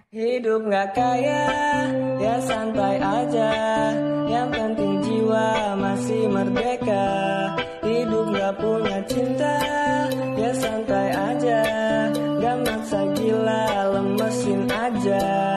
Hidup gak kaya, ya santai aja. Yang penting jiwa masih merdeka. Hidup gak punya cinta, ya santai aja. Gak maksa gila, lemesin aja.